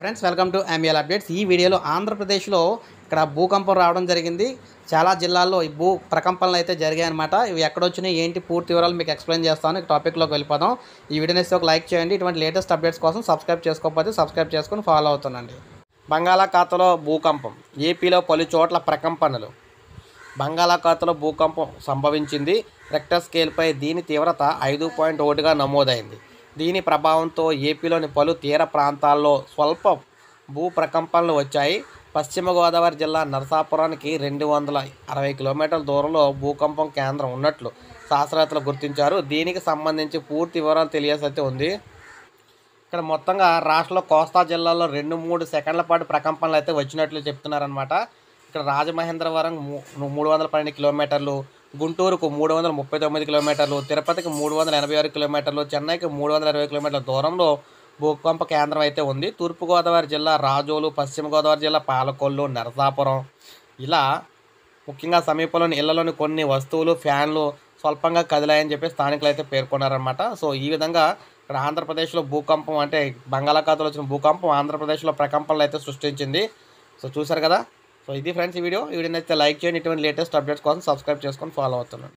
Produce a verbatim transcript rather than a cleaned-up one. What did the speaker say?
Friends welcome to ML updates. ఈ వీడియోలో ఆంధ్రప్రదేశ్లో ఇక్కడ భూకంపం రావడం జరిగింది. చాలా జిల్లాల్లో ఈ భూ ప్రకంపనలు అయితే జరిగాయన్నమాట. ఇవి ఎక్కడొచ్చినాయి ఏంటి పూర్తి వివరాలు మీకు ఎక్స్ప్లెయిన్ చేస్తాను. ఈ టాపిక్లోకి వెళ్ళిపోదాం. ఈ వీడియోని ఒక లైక్ చేయండి. ఇటువంటి లేటెస్ట్ అప్డేట్స్ కోసం సబ్స్క్రైబ్ చేసుకోకపోతే సబ్స్క్రైబ్ చేసుకొని ఫాలో అవుతుండండి. బంగాళాఖాతంలో భూకంపం, ఏపీలో పలు చోట్ల ప్రకంపనలు. బంగాళాఖాతంలో భూకంపం సంభవించింది. రెక్టర్ స్కేల్పై దీని తీవ్రత ఐదు పాయింట్ ఒకటిగా నమోదైంది. దీని ప్రభావంతో ఏపీలోని పలు తీర ప్రాంతాల్లో స్వల్ప భూ ప్రకంపనలు వచ్చాయి. పశ్చిమ గోదావరి జిల్లా నరసాపురానికి రెండు వందల అరవై కిలోమీటర్ల దూరంలో భూకంపం కేంద్రం ఉన్నట్లు శాస్త్రవేత్తలు గుర్తించారు. దీనికి సంబంధించి పూర్తి వివరాలు తెలియాల్సి ఉంది. ఇక్కడ మొత్తంగా రాష్ట్రంలో కోస్తా జిల్లాలో రెండు మూడు సెకండ్ల పాటు ప్రకంపనలు అయితే వచ్చినట్లు చెప్తున్నారనమాట. ఇక్కడ రాజమహేంద్రవరం మూడు వందల పన్నెండు కిలోమీటర్లు, గుంటూరుకు మూడు వందల ముప్పై తొమ్మిది కిలోమీటర్లు, తిరుపతికి మూడు వందల ఎనభై ఆరు కిలోమీటర్లు, చెన్నైకి మూడు వందల ఇరవై కిలోమీటర్ల దూరంలో భూకంప కేంద్రం అయితే ఉంది. తూర్పుగోదావరి జిల్లా రాజోలు, పశ్చిమ గోదావరి జిల్లా పాలకొల్లు, నరసాపురం ఇలా ముఖ్యంగా సమీపంలోని ఇళ్లలోని కొన్ని వస్తువులు, ఫ్యాన్లు స్వల్పంగా కదిలాయని చెప్పి స్థానికులు అయితే పేర్కొన్నారన్నమాట. సో ఈ విధంగా ఇక్కడ ఆంధ్రప్రదేశ్లో భూకంపం అంటే బంగాళాఖాతంలో వచ్చిన భూకంపం ఆంధ్రప్రదేశ్లో ప్రకంపనలు అయితే సృష్టించింది. సో చూసారు కదా. సో ఇది ఫ్రెండ్స్ ఈ వీడియో. ఈ వీడియోని అయితే లైక్ చేయండి. ఇటువంటి లేటెస్ట్ అప్డేట్స్ కోసం సబ్స్క్రైబ్ చేసుకొని ఫాలో అవుతున్నాను.